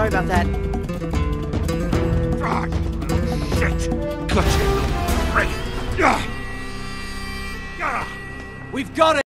Sorry about that. Ah, shit! Gotcha! Right! We've got it!